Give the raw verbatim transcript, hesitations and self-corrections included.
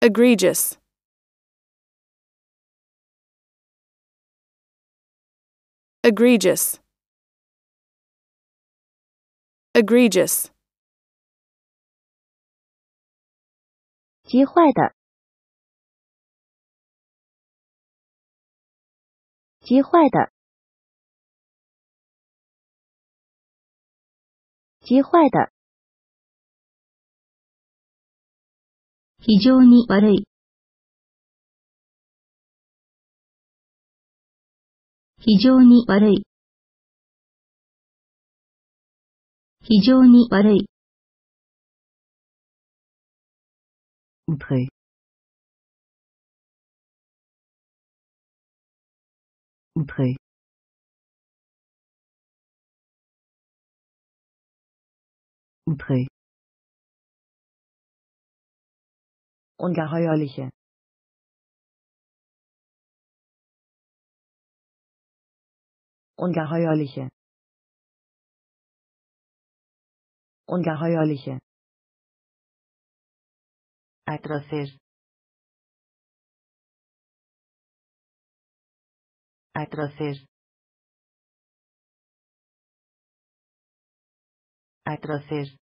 Egregious. Egregious. Egregious. 极坏的，极坏的，极坏的。非常に悪い、非常に悪い、非常に悪い。 Outré. Outré. Outré. Ungeheuerliche. Ungeheuerliche. Ungeheuerliche. Atroces. Atroces. Atroces.